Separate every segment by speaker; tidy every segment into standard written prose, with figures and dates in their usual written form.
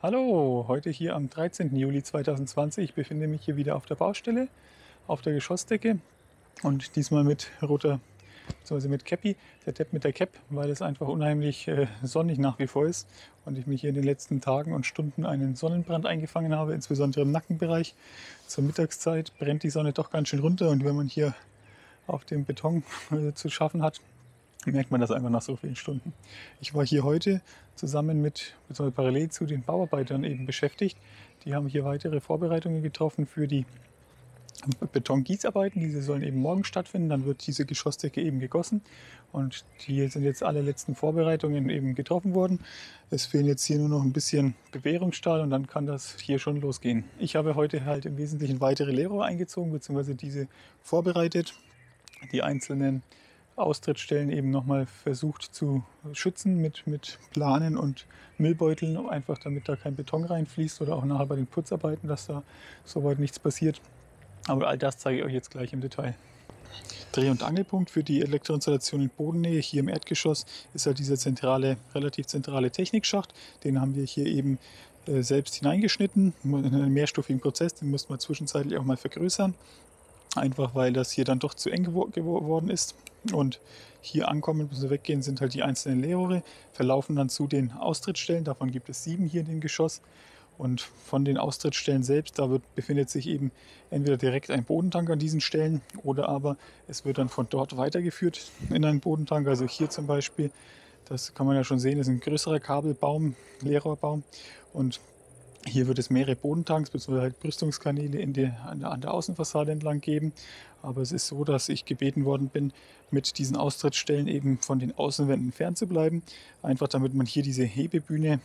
Speaker 1: Hallo, heute hier am 13. Juli 2020. Ich befinde mich hier wieder auf der Baustelle, auf der Geschossdecke und diesmal mit roter, beziehungsweise mit Cappy, der Depp mit der Cap, weil es einfach unheimlich sonnig nach wie vor ist und ich mich hier in den letzten Tagen und Stunden einen Sonnenbrand eingefangen habe, insbesondere im Nackenbereich. Zur Mittagszeit brennt die Sonne doch ganz schön runter und wenn man hier auf dem Beton zu schaffen hat, merkt man das einfach nach so vielen Stunden. Ich war hier heute zusammen mit, beziehungsweise parallel zu den Bauarbeitern eben beschäftigt. Die haben hier weitere Vorbereitungen getroffen für die Betongießarbeiten. Diese sollen eben morgen stattfinden. Dann wird diese Geschossdecke eben gegossen. Und hier sind jetzt alle letzten Vorbereitungen eben getroffen worden. Es fehlen jetzt hier nur noch ein bisschen Bewährungsstahl und dann kann das hier schon losgehen. Ich habe heute halt im Wesentlichen weitere Leerrohre eingezogen, beziehungsweise diese vorbereitet. Die einzelnen Austrittsstellen eben nochmal versucht zu schützen mit Planen und Müllbeuteln, einfach damit da kein Beton reinfließt oder auch nachher bei den Putzarbeiten, dass da soweit nichts passiert. Aber all das zeige ich euch jetzt gleich im Detail. Dreh- und Angelpunkt für die Elektroinstallation in Bodennähe hier im Erdgeschoss ist halt dieser relativ zentrale Technikschacht. Den haben wir hier eben selbst hineingeschnitten, in einen mehrstufigen Prozess. Den mussten wir zwischenzeitlich auch mal vergrößern. Einfach weil das hier dann doch zu eng geworden ist. Und hier ankommen bzw. weggehen sind halt die einzelnen Leerrohre, verlaufen dann zu den Austrittsstellen. Davon gibt es 7 hier in dem Geschoss. Und von den Austrittsstellen selbst, befindet sich eben entweder direkt ein Bodentank an diesen Stellen oder aber es wird dann von dort weitergeführt in einen Bodentank. Also hier zum Beispiel, das kann man ja schon sehen, ist ein größerer Kabelbaum, Leerrohrbaum. Und hier wird es mehrere Bodentanks bzw. halt Brüstungskanäle an der Außenfassade entlang geben. Aber es ist so, dass ich gebeten worden bin, mit diesen Austrittsstellen eben von den Außenwänden fernzubleiben. Einfach damit man hier diese Hebebühne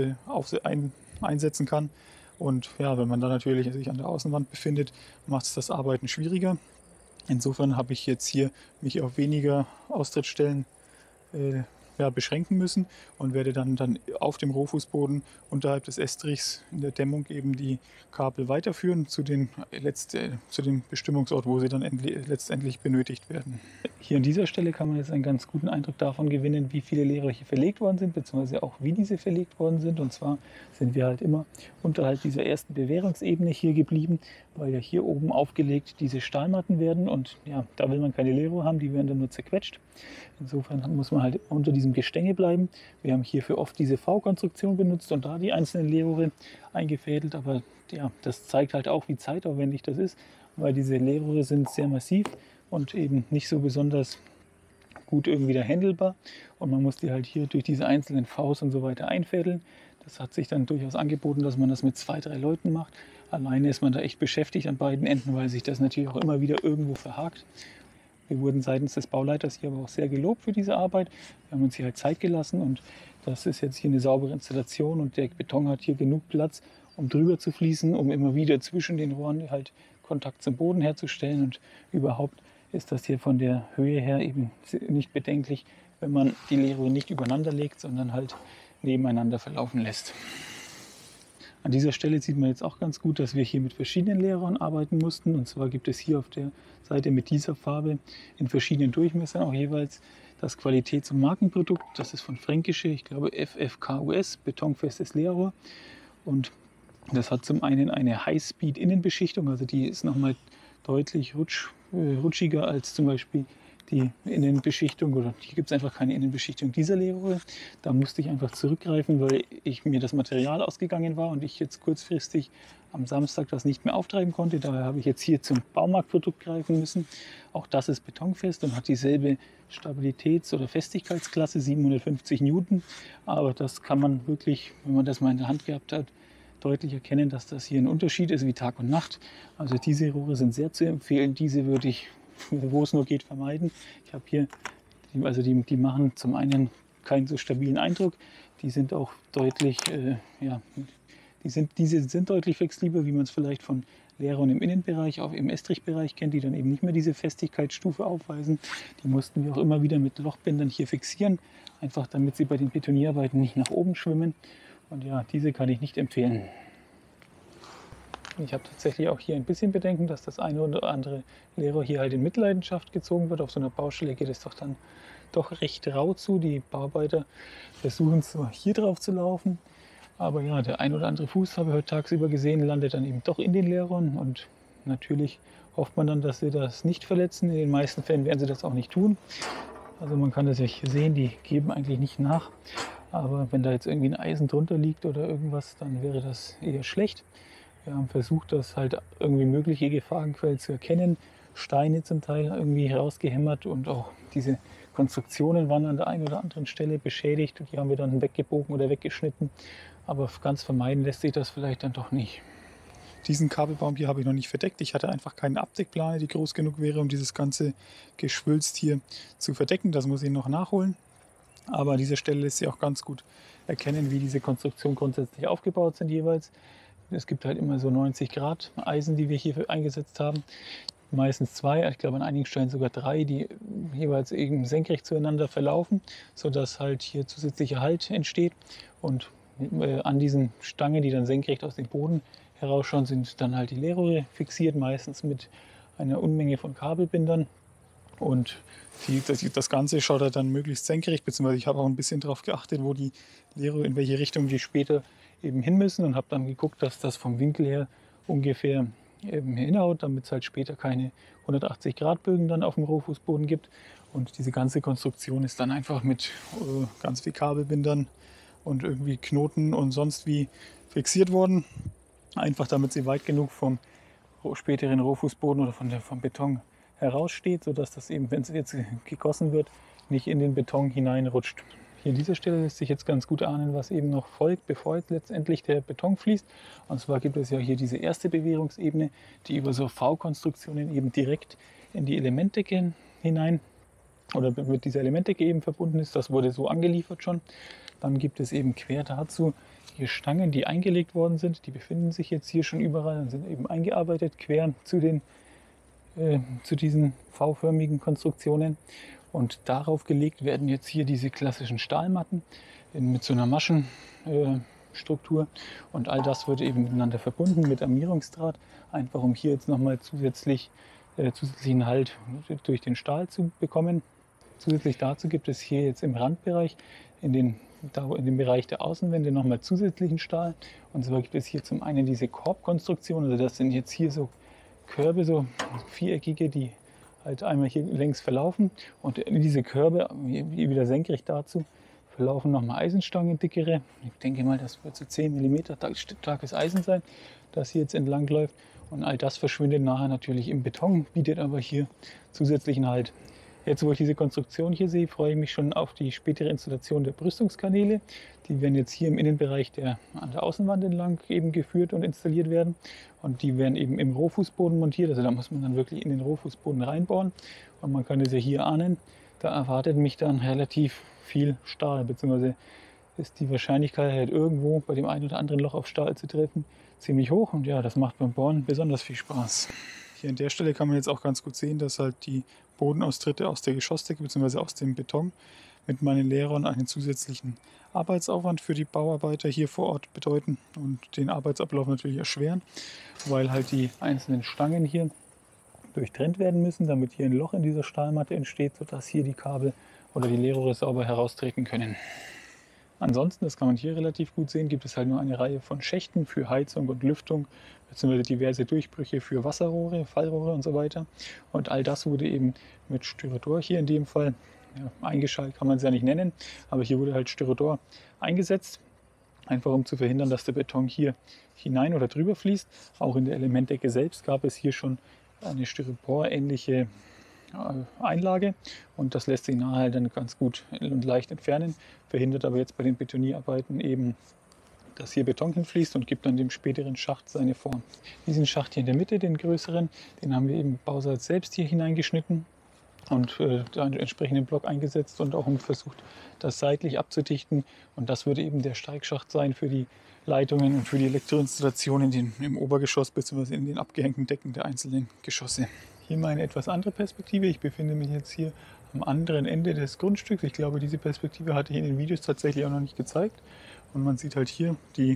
Speaker 1: einsetzen kann. Und ja, wenn man dann natürlich sich an der Außenwand befindet, macht es das Arbeiten schwieriger. Insofern habe ich jetzt hier mich auf weniger Austrittsstellen beschränken müssen und werde dann auf dem Rohfußboden unterhalb des Estrichs in der Dämmung eben die Kabel weiterführen zu dem Bestimmungsort, wo sie dann letztendlich benötigt werden. Hier an dieser Stelle kann man jetzt einen ganz guten Eindruck davon gewinnen, wie viele Lehrer hier verlegt worden sind, beziehungsweise auch wie diese verlegt worden sind. Und zwar sind wir halt immer unterhalb dieser ersten Bewährungsebene hier geblieben, weil ja hier oben aufgelegt diese Stahlmatten werden und ja, da will man keine Leerrohre haben, die werden dann nur zerquetscht. Insofern muss man halt unter diesem Gestänge bleiben. Wir haben hierfür oft diese V-Konstruktion benutzt und da die einzelnen Leerrohre eingefädelt, aber ja, das zeigt halt auch, wie zeitaufwendig das ist, weil diese Leerrohre sind sehr massiv und eben nicht so besonders gut irgendwie da handelbar und man muss die halt hier durch diese einzelnen Vs und so weiter einfädeln. Das hat sich dann durchaus angeboten, dass man das mit 2, 3 Leuten macht. Alleine ist man da echt beschäftigt an beiden Enden, weil sich das natürlich auch immer wieder irgendwo verhakt. Wir wurden seitens des Bauleiters hier aber auch sehr gelobt für diese Arbeit. Wir haben uns hier halt Zeit gelassen und das ist jetzt hier eine saubere Installation und der Beton hat hier genug Platz, um drüber zu fließen, um immer wieder zwischen den Rohren halt Kontakt zum Boden herzustellen und überhaupt ist das hier von der Höhe her eben nicht bedenklich, wenn man die Leerrohre nicht übereinander legt, sondern halt nebeneinander verlaufen lässt. An dieser Stelle sieht man jetzt auch ganz gut, dass wir hier mit verschiedenen Leerrohren arbeiten mussten. Und zwar gibt es hier auf der Seite mit dieser Farbe in verschiedenen Durchmessern auch jeweils das Qualitäts- und Markenprodukt. Das ist von Fränkische, ich glaube FFKUS, betonfestes Leerrohr. Und das hat zum einen eine High-Speed-Innenbeschichtung, also die ist nochmal deutlich rutschiger als zum Beispiel die Innenbeschichtung, oder hier gibt es einfach keine Innenbeschichtung dieser Leerrohre. Da musste ich einfach zurückgreifen, weil mir das Material ausgegangen war und ich jetzt kurzfristig am Samstag das nicht mehr auftreiben konnte. Daher habe ich jetzt hier zum Baumarktprodukt greifen müssen. Auch das ist betonfest und hat dieselbe Stabilitäts- oder Festigkeitsklasse, 750 Newton. Aber das kann man wirklich, wenn man das mal in der Hand gehabt hat, deutlich erkennen, dass das hier ein Unterschied ist wie Tag und Nacht. Also diese Rohre sind sehr zu empfehlen. Diese würde ich, wo es nur geht, vermeiden. Ich habe hier, die machen zum einen keinen so stabilen Eindruck. Die sind auch deutlich, diese sind deutlich flexibler, wie man es vielleicht von Leerrohren im Innenbereich, auch im Estrichbereich kennt, die dann eben nicht mehr diese Festigkeitsstufe aufweisen. Die mussten wir auch immer wieder mit Lochbändern hier fixieren, einfach damit sie bei den Betonierarbeiten nicht nach oben schwimmen. Und ja, diese kann ich nicht empfehlen. Ich habe tatsächlich auch hier ein bisschen Bedenken, dass das eine oder andere Leerrohr hier halt in Mitleidenschaft gezogen wird. Auf so einer Baustelle geht es doch recht rau zu. Die Bauarbeiter versuchen so hier drauf zu laufen. Aber ja, der ein oder andere Fuß, habe ich heute tagsüber gesehen, landet dann eben doch in den Leerrohren. Und natürlich hofft man dann, dass sie das nicht verletzen. In den meisten Fällen werden sie das auch nicht tun. Also man kann das ja hier sehen, die geben eigentlich nicht nach. Aber wenn da jetzt irgendwie ein Eisen drunter liegt oder irgendwas, dann wäre das eher schlecht. Wir haben versucht, das halt irgendwie mögliche Gefahrenquellen zu erkennen. Steine zum Teil irgendwie herausgehämmert und auch diese Konstruktionen waren an der einen oder anderen Stelle beschädigt. Die haben wir dann weggebogen oder weggeschnitten. Aber ganz vermeiden lässt sich das vielleicht dann doch nicht. Diesen Kabelbaum hier habe ich noch nicht verdeckt. Ich hatte einfach keine Abdeckplane, die groß genug wäre, um dieses ganze Geschwülst hier zu verdecken. Das muss ich noch nachholen. Aber an dieser Stelle lässt sich auch ganz gut erkennen, wie diese Konstruktionen grundsätzlich aufgebaut sind jeweils. Es gibt halt immer so 90 Grad Eisen, die wir hier eingesetzt haben. Meistens zwei, ich glaube an einigen Stellen sogar drei, die jeweils eben senkrecht zueinander verlaufen, sodass halt hier zusätzlicher Halt entsteht. Und an diesen Stangen, die dann senkrecht aus dem Boden herausschauen, sind dann halt die Leerrohre fixiert, meistens mit einer Unmenge von Kabelbindern. Und das Ganze schaut halt dann möglichst senkrecht, beziehungsweise ich habe auch ein bisschen darauf geachtet, wo die Leerrohre, in welche Richtung die später eben hin müssen und habe dann geguckt, dass das vom Winkel her ungefähr eben hinhaut, damit es halt später keine 180 Grad Bögen dann auf dem Rohfußboden gibt. Und diese ganze Konstruktion ist dann einfach mit ganz viel Kabelbindern und irgendwie Knoten und sonst wie fixiert worden. Einfach damit sie weit genug vom späteren Rohfußboden oder vom Beton heraussteht, sodass das eben, wenn es jetzt gegossen wird, nicht in den Beton hineinrutscht. Hier an dieser Stelle lässt sich jetzt ganz gut ahnen, was eben noch folgt, bevor jetzt letztendlich der Beton fließt. Und zwar gibt es ja hier diese erste Bewehrungsebene, die über so V-Konstruktionen eben direkt in die Elementdecke hinein oder mit dieser Elementdecke eben verbunden ist. Das wurde so angeliefert schon. Dann gibt es eben quer dazu hier Stangen, die eingelegt worden sind. Die befinden sich jetzt hier schon überall und sind eben eingearbeitet quer zu diesen V-förmigen Konstruktionen. Und darauf gelegt werden jetzt hier diese klassischen Stahlmatten mit so einer Maschenstruktur. Und all das wird eben miteinander verbunden mit Armierungsdraht, einfach um hier jetzt nochmal zusätzlichen Halt durch den Stahl zu bekommen. Zusätzlich dazu gibt es hier jetzt im Randbereich, in dem Bereich der Außenwände, nochmal zusätzlichen Stahl. Und zwar gibt es hier zum einen diese Korbkonstruktion, also das sind jetzt hier so Körbe, so viereckige, die halt einmal hier längs verlaufen. Und in diese Körbe, wieder senkrecht dazu, verlaufen nochmal Eisenstangen, dickere. Ich denke mal, das wird so 10 mm starkes Eisen sein, das hier jetzt entlang läuft. Und all das verschwindet nachher natürlich im Beton, bietet aber hier zusätzlichen Halt. Jetzt, wo ich diese Konstruktion hier sehe, freue ich mich schon auf die spätere Installation der Brüstungskanäle. Die werden jetzt hier im Innenbereich an der Außenwand entlang eben geführt und installiert werden. Und die werden eben im Rohfußboden montiert. Also da muss man dann wirklich in den Rohfußboden reinbauen. Und man kann es ja hier ahnen, da erwartet mich dann relativ viel Stahl, beziehungsweise ist die Wahrscheinlichkeit halt irgendwo bei dem einen oder anderen Loch auf Stahl zu treffen ziemlich hoch. Und ja, das macht beim Bohren besonders viel Spaß. Hier an der Stelle kann man jetzt auch ganz gut sehen, dass halt die Bodenaustritte aus der Geschossdecke bzw. aus dem Beton mit meinen Lehrern einen zusätzlichen Arbeitsaufwand für die Bauarbeiter hier vor Ort bedeuten und den Arbeitsablauf natürlich erschweren, weil halt die einzelnen Stangen hier durchtrennt werden müssen, damit hier ein Loch in dieser Stahlmatte entsteht, sodass hier die Kabel oder die Leerrohre sauber heraustreten können. Ansonsten, das kann man hier relativ gut sehen, gibt es halt nur eine Reihe von Schächten für Heizung und Lüftung, beziehungsweise diverse Durchbrüche für Wasserrohre, Fallrohre und so weiter. Und all das wurde eben mit Styrodor hier in dem Fall, eingeschaltet kann man es ja nicht nennen, aber hier wurde halt Styrodor eingesetzt, einfach um zu verhindern, dass der Beton hier hinein oder drüber fließt. Auch in der Elementdecke selbst gab es hier schon eine Styropor-ähnliche Einlage und das lässt sich nachher dann ganz gut und leicht entfernen, verhindert aber jetzt bei den Betonierarbeiten eben, dass hier Beton hinfließt und gibt dann dem späteren Schacht seine Form. Diesen Schacht hier in der Mitte, den größeren, den haben wir eben Bausatz selbst hier hineingeschnitten und da einen entsprechenden Block eingesetzt und auch versucht, das seitlich abzudichten. Und das würde eben der Steigschacht sein für die Leitungen und für die Elektroinstallationen im Obergeschoss bzw. in den abgehängten Decken der einzelnen Geschosse. Hier mal eine etwas andere Perspektive. Ich befinde mich jetzt hier am anderen Ende des Grundstücks. Ich glaube, diese Perspektive hatte ich in den Videos tatsächlich auch noch nicht gezeigt. Und man sieht halt hier die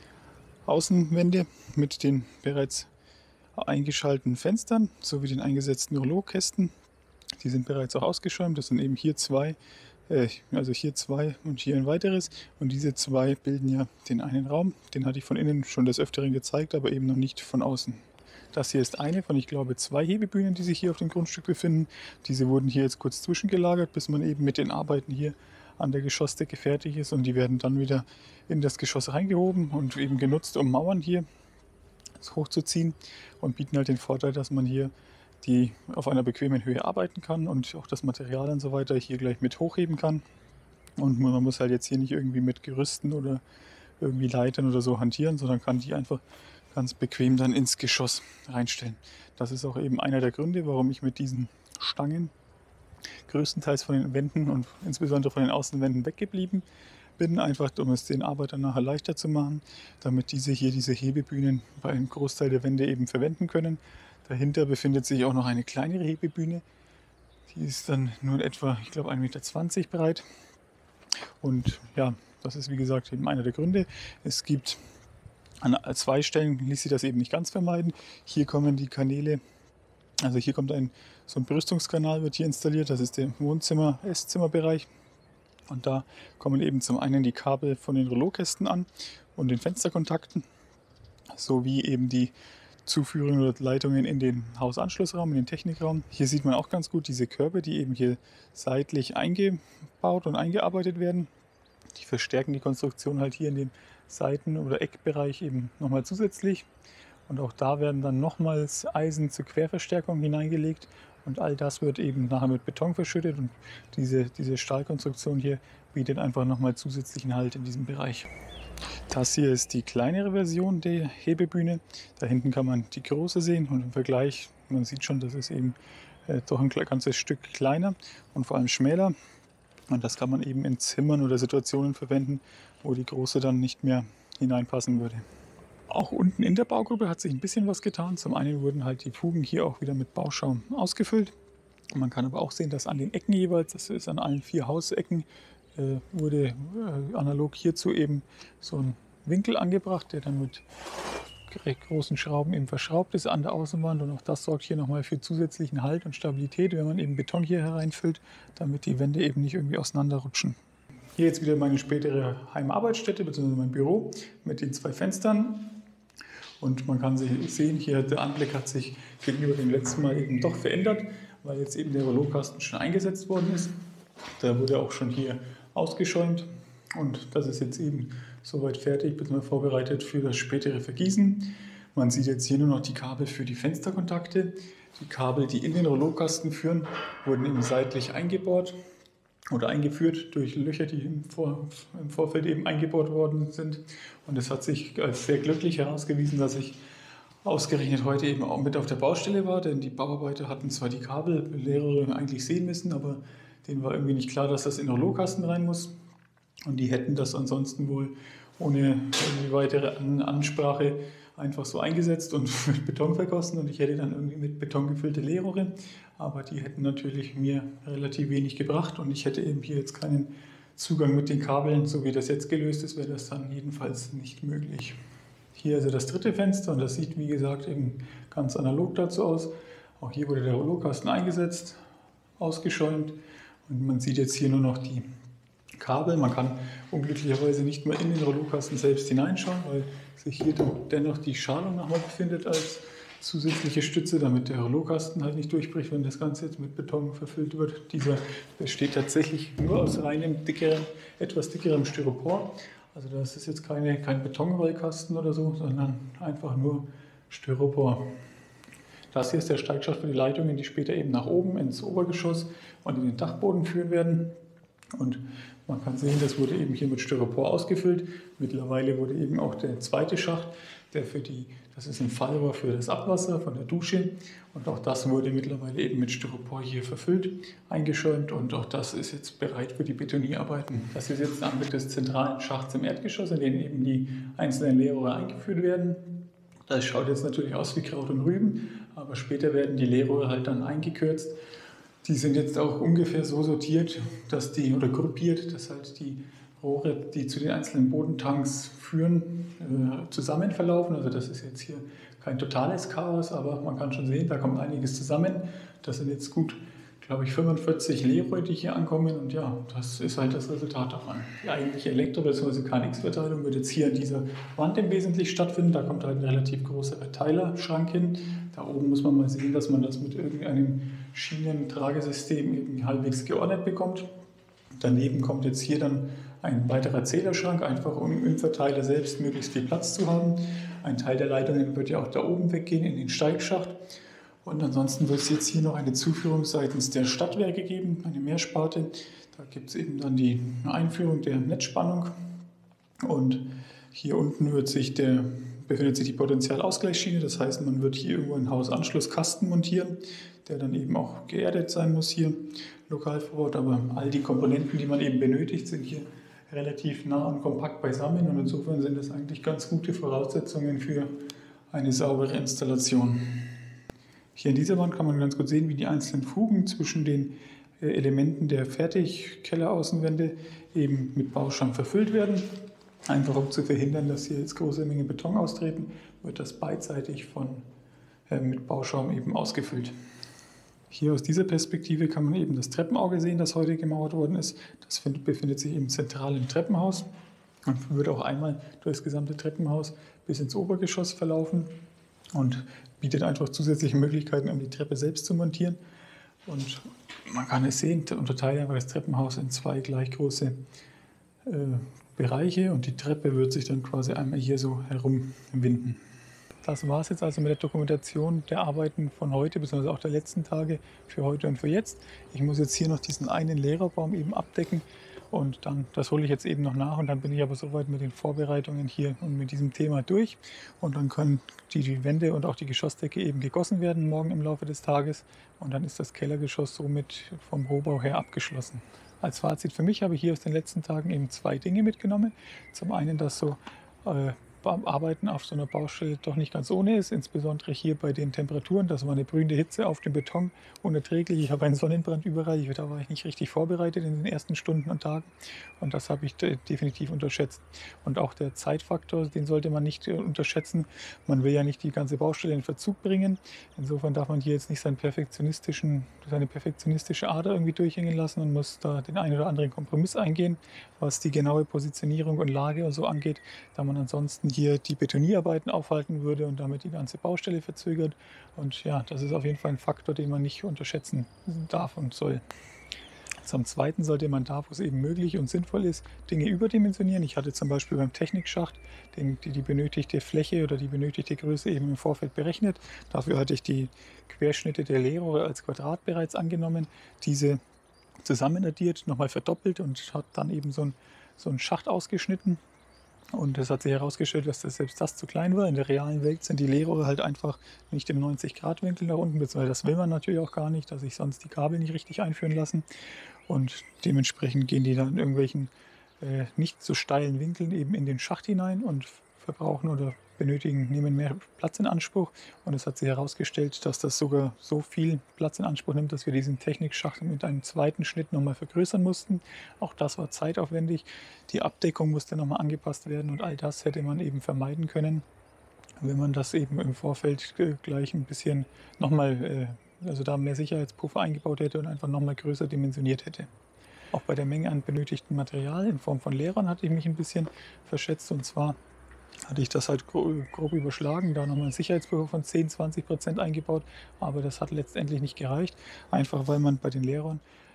Speaker 1: Außenwände mit den bereits eingeschalteten Fenstern sowie den eingesetzten Rollokästen. Die sind bereits auch ausgeschäumt. Das sind eben hier zwei Also hier 2 und hier ein weiteres. Und diese 2 bilden ja den einen Raum. Den hatte ich von innen schon des Öfteren gezeigt, aber eben noch nicht von außen. Das hier ist eine von, ich glaube, 2 Hebebühnen, die sich hier auf dem Grundstück befinden. Diese wurden hier jetzt kurz zwischengelagert, bis man eben mit den Arbeiten hier an der Geschossdecke fertig ist. Und die werden dann wieder in das Geschoss reingehoben und eben genutzt, um Mauern hier hochzuziehen, und bieten halt den Vorteil, dass man hier die auf einer bequemen Höhe arbeiten kann und auch das Material und so weiter hier gleich mit hochheben kann. Und man muss halt jetzt hier nicht irgendwie mit Gerüsten oder irgendwie Leitern oder so hantieren, sondern kann die einfach ganz bequem dann ins Geschoss reinstellen. Das ist auch eben einer der Gründe, warum ich mit diesen Stangen größtenteils von den Wänden und insbesondere von den Außenwänden weggeblieben bin, einfach um es den Arbeitern nachher leichter zu machen, damit diese Hebebühnen bei einem Großteil der Wände eben verwenden können. Dahinter befindet sich auch noch eine kleinere Hebebühne. Die ist dann nur etwa, ich glaube, 1,20 Meter breit. Und ja, das ist wie gesagt eben einer der Gründe. Es gibt an 2 Stellen, ließ sich das eben nicht ganz vermeiden. Hier kommen die Kanäle, also hier kommt so ein Brüstungskanal, wird hier installiert. Das ist der Wohnzimmer-, Esszimmerbereich. Und da kommen eben zum einen die Kabel von den Rouleaukästen an und den Fensterkontakten, sowie eben die Zuführungen oder Leitungen in den Hausanschlussraum, in den Technikraum. Hier sieht man auch ganz gut diese Körbe, die eben hier seitlich eingebaut und eingearbeitet werden. Die verstärken die Konstruktion halt hier in dem Seiten- oder Eckbereich eben nochmal zusätzlich. Und auch da werden dann nochmals Eisen zur Querverstärkung hineingelegt. Und all das wird eben nachher mit Beton verschüttet. Und diese Stahlkonstruktion hier bietet einfach nochmal zusätzlichen Halt in diesem Bereich. Das hier ist die kleinere Version der Hebebühne. Da hinten kann man die große sehen und im Vergleich, man sieht schon, das ist eben doch ein ganzes Stück kleiner und vor allem schmäler. Und das kann man eben in Zimmern oder Situationen verwenden, wo die große dann nicht mehr hineinpassen würde. Auch unten in der Baugruppe hat sich ein bisschen was getan. Zum einen wurden halt die Fugen hier auch wieder mit Bauschaum ausgefüllt. Man kann aber auch sehen, dass an den Ecken jeweils, das ist an allen 4 Hausecken, wurde analog hierzu eben so ein Winkel angebracht, der dann mit recht großen Schrauben eben verschraubt ist an der Außenwand. Und auch das sorgt hier nochmal für zusätzlichen Halt und Stabilität, wenn man eben Beton hier hereinfüllt, damit die Wände eben nicht irgendwie auseinanderrutschen. Hier jetzt wieder meine spätere Heimarbeitsstätte bzw. mein Büro mit den 2 Fenstern. Und man kann sehen, hier der Anblick hat sich gegenüber dem letzten Mal eben doch verändert, weil jetzt eben der Rouleaukasten schon eingesetzt worden ist. Da wurde auch schon hier ausgeschäumt und das ist jetzt eben soweit fertig, bzw. vorbereitet für das spätere Vergießen. Man sieht jetzt hier nur noch die Kabel für die Fensterkontakte. Die Kabel, die in den Rouleaukasten führen, wurden eben seitlich eingebohrt oder eingeführt durch Löcher, die im Vorfeld eben eingebohrt worden sind. Und es hat sich als sehr glücklich herausgewiesen, dass ich ausgerechnet heute eben auch mit auf der Baustelle war, denn die Bauarbeiter hatten zwar die Kabellehre eigentlich sehen müssen, aber denen war irgendwie nicht klar, dass das in den Rouleaukasten rein muss. Und die hätten das ansonsten wohl ohne irgendwie weitere Ansprache einfach so eingesetzt und mit Beton vergossen und ich hätte dann irgendwie mit Beton gefüllte Leerrohre. Aber die hätten natürlich mir relativ wenig gebracht und ich hätte eben hier jetzt keinen Zugang mit den Kabeln. So wie das jetzt gelöst ist, wäre das dann jedenfalls nicht möglich. Hier also das dritte Fenster und das sieht wie gesagt eben ganz analog dazu aus. Auch hier wurde der Rouleaukasten eingesetzt, ausgeschäumt und man sieht jetzt hier nur noch die Kabel. Man kann unglücklicherweise nicht mehr in den Rouleaukasten selbst hineinschauen, weil sich hier dennoch die Schalung nochmal befindet als zusätzliche Stütze, damit der Rouleaukasten halt nicht durchbricht, wenn das Ganze jetzt mit Beton verfüllt wird. Dieser besteht tatsächlich nur aus reinem, etwas dickerem Styropor. Also das ist jetzt kein Betonrollkasten oder so, sondern einfach nur Styropor. Das hier ist der Steigschacht für die Leitungen, die später eben nach oben ins Obergeschoss und in den Dachboden führen werden. Und man kann sehen, das wurde eben hier mit Styropor ausgefüllt. Mittlerweile wurde eben auch der zweite Schacht, das ist ein Fallrohr für das Abwasser von der Dusche. Und auch das wurde mittlerweile eben mit Styropor hier verfüllt, eingeschäumt und auch das ist jetzt bereit für die Betonierarbeiten. Das ist jetzt der Anblick des zentralen Schachts im Erdgeschoss, in dem eben die einzelnen Leerrohre eingeführt werden. Das schaut jetzt natürlich aus wie Kraut und Rüben, aber später werden die Leerrohre halt dann eingekürzt. Die sind jetzt auch ungefähr so sortiert, oder gruppiert, dass halt die Rohre, die zu den einzelnen Bodentanks führen, zusammen verlaufen. Also das ist jetzt hier kein totales Chaos, aber man kann schon sehen, da kommt einiges zusammen. Das sind jetzt gut, glaube ich, 45 Leroy, die hier ankommen, und ja, das ist halt das Resultat davon. Die eigentliche Elektro- bzw. KNX-Verteilung wird jetzt hier an dieser Wand im Wesentlichen stattfinden. Da kommt halt ein relativ großer Verteilerschrank hin. Da oben muss man mal sehen, dass man das mit irgendeinem Schienentragesystem eben halbwegs geordnet bekommt. Daneben kommt jetzt hier dann ein weiterer Zählerschrank, einfach um im Verteiler selbst möglichst viel Platz zu haben. Ein Teil der Leitungen wird ja auch da oben weggehen in den Steigschacht. Und ansonsten wird es jetzt hier noch eine Zuführung seitens der Stadtwerke geben, eine Mehrsparte. Da gibt es eben dann die Einführung der Netzspannung. Und hier unten befindet sich die Potentialausgleichsschiene. Das heißt, man wird hier irgendwo einen Hausanschlusskasten montieren, der dann eben auch geerdet sein muss hier lokal vor Ort. Aber all die Komponenten, die man eben benötigt, sind hier relativ nah und kompakt beisammen. Und insofern sind das eigentlich ganz gute Voraussetzungen für eine saubere Installation. Hier in dieser Wand kann man ganz gut sehen, wie die einzelnen Fugen zwischen den Elementen der Fertigkelleraußenwände eben mit Bauschaum verfüllt werden. Einfach um zu verhindern, dass hier jetzt große Mengen Beton austreten, wird das beidseitig mit Bauschaum eben ausgefüllt. Hier aus dieser Perspektive kann man eben das Treppenauge sehen, das heute gemauert worden ist. Das befindet sich eben zentral im Treppenhaus und wird auch einmal durch das gesamte Treppenhaus bis ins Obergeschoss verlaufen und bietet einfach zusätzliche Möglichkeiten, um die Treppe selbst zu montieren. Und man kann es sehen, unterteilt einfach das Treppenhaus in zwei gleich große Bereiche, und die Treppe wird sich dann quasi einmal hier so herumwinden. Das war es jetzt also mit der Dokumentation der Arbeiten von heute, bzw. auch der letzten Tage für heute und für jetzt. Ich muss jetzt hier noch diesen einen Lehrerraum eben abdecken, und dann, das hole ich jetzt eben noch nach, und dann bin ich aber soweit mit den Vorbereitungen hier und mit diesem Thema durch. Und dann können die Wände und auch die Geschossdecke eben gegossen werden morgen im Laufe des Tages, und dann ist das Kellergeschoss somit vom Rohbau her abgeschlossen. Als Fazit für mich habe ich hier aus den letzten Tagen eben zwei Dinge mitgenommen. Zum einen, dass so Arbeiten auf so einer Baustelle doch nicht ganz ohne ist, insbesondere hier bei den Temperaturen. Das war eine brühende Hitze auf dem Beton, unerträglich. Ich habe einen Sonnenbrand überall, da war ich nicht richtig vorbereitet in den ersten Stunden und Tagen, und das habe ich definitiv unterschätzt. Und auch der Zeitfaktor, den sollte man nicht unterschätzen. Man will ja nicht die ganze Baustelle in Verzug bringen. Insofern darf man hier jetzt nicht seine perfektionistische Ader irgendwie durchhängen lassen und muss da den einen oder anderen Kompromiss eingehen, was die genaue Positionierung und Lage und so angeht, da man ansonsten hier die Betonierarbeiten aufhalten würde und damit die ganze Baustelle verzögert. Und ja, das ist auf jeden Fall ein Faktor, den man nicht unterschätzen darf und soll. Zum Zweiten sollte man da, wo es eben möglich und sinnvoll ist, Dinge überdimensionieren. Ich hatte zum Beispiel beim Technikschacht die benötigte Fläche oder die benötigte Größe eben im Vorfeld berechnet. Dafür hatte ich die Querschnitte der Leerrohre als Quadrat bereits angenommen, diese zusammen addiert, nochmal verdoppelt und hat dann eben so einen Schacht ausgeschnitten. Und es hat sich herausgestellt, dass selbst das zu klein war. In der realen Welt sind die Leerrohre halt einfach nicht im 90-Grad-Winkel nach unten, beziehungsweise das will man natürlich auch gar nicht, dass sich sonst die Kabel nicht richtig einführen lassen. Und dementsprechend gehen die dann in irgendwelchen nicht so steilen Winkeln eben in den Schacht hinein und verbrauchen oder nehmen mehr Platz in Anspruch. Und es hat sich herausgestellt, dass das sogar so viel Platz in Anspruch nimmt, dass wir diesen Technikschacht mit einem zweiten Schnitt nochmal vergrößern mussten. Auch das war zeitaufwendig. Die Abdeckung musste nochmal angepasst werden, und all das hätte man eben vermeiden können, wenn man das eben im Vorfeld gleich ein bisschen nochmal, also da mehr Sicherheitspuffer eingebaut hätte und einfach nochmal größer dimensioniert hätte. Auch bei der Menge an benötigtem Material in Form von Lehrern hatte ich mich ein bisschen verschätzt, und zwar hatte ich das halt grob überschlagen, da nochmal einen Sicherheitspuffer von 10-20% eingebaut, aber das hat letztendlich nicht gereicht, einfach weil man bei den Lehrern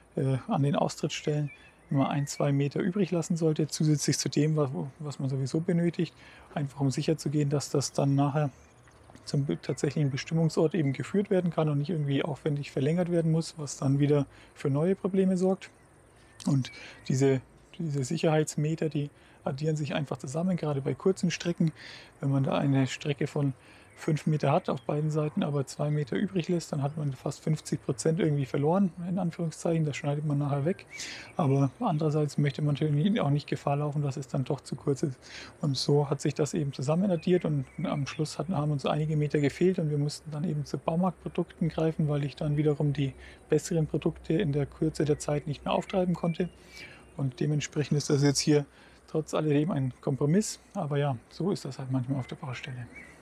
Speaker 1: an den Austrittsstellen immer 1-2 Meter übrig lassen sollte, zusätzlich zu dem, was man sowieso benötigt, einfach um sicher zu gehen, dass das dann nachher zum tatsächlichen Bestimmungsort eben geführt werden kann und nicht irgendwie aufwendig verlängert werden muss, was dann wieder für neue Probleme sorgt. Und diese Sicherheitsmeter, die addieren sich einfach zusammen, gerade bei kurzen Strecken. Wenn man da eine Strecke von 5 Meter hat auf beiden Seiten, aber 2 Meter übrig lässt, dann hat man fast 50% irgendwie verloren, in Anführungszeichen. Das schneidet man nachher weg. Aber andererseits möchte man natürlich auch nicht Gefahr laufen, dass es dann doch zu kurz ist. Und so hat sich das eben zusammen addiert, und am Schluss haben uns einige Meter gefehlt, und wir mussten dann eben zu Baumarktprodukten greifen, weil ich dann wiederum die besseren Produkte in der Kürze der Zeit nicht mehr auftreiben konnte. Und dementsprechend ist das jetzt hier trotz alledem ein Kompromiss. Aber ja, so ist das halt manchmal auf der Baustelle.